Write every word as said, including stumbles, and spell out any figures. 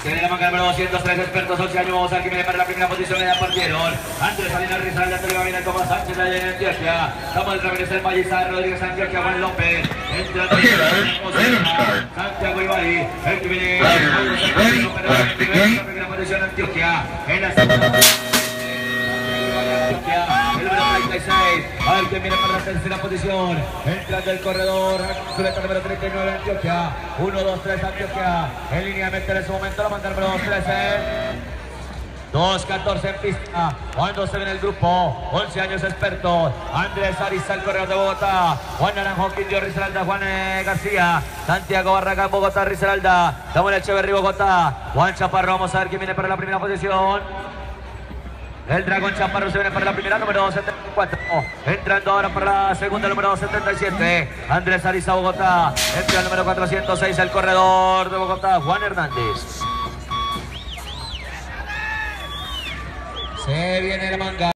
Tiene la manga número doscientos tres, expertos, once años. Vamos a ver que viene para la primera posición. Ya partieron. Andrés Salinas Rizalda, Antonio Gabriel, Tomás Sánchez, allá en Antioquia. Samuel Ramírez, El Pallizar, Rodríguez Antioquia, Juan López. Entrando Santiago Ibarri. El que viene para la primera posición. Antioquia. En la segunda el número treinta y seis, a ver quién viene para la tercera posición, entrando el corredor, Zuleta número treinta y nueve, Antioquia, uno, dos, tres, Antioquia, en línea de meta en ese momento, la manda número dos, trece, dos, catorce en pista, cuando se ve en el grupo, once años expertos, Andrés Ariza, el corredor de Bogotá, Juan Naranjo, Quindio, Risaralda, Juan eh, García, Santiago Barragán, Bogotá, Risaralda, Samuel Echeverri, Bogotá, Juan Chaparro, vamos a ver quién viene para la primera posición. El Dragón Chaparro se viene para la primera, número setenta y cuatro. Entrando ahora para la segunda, número setenta y siete. Andrés Ariza, Bogotá. Entra el número cuatrocientos seis, el corredor de Bogotá, Juan Hernández. Se viene la manga.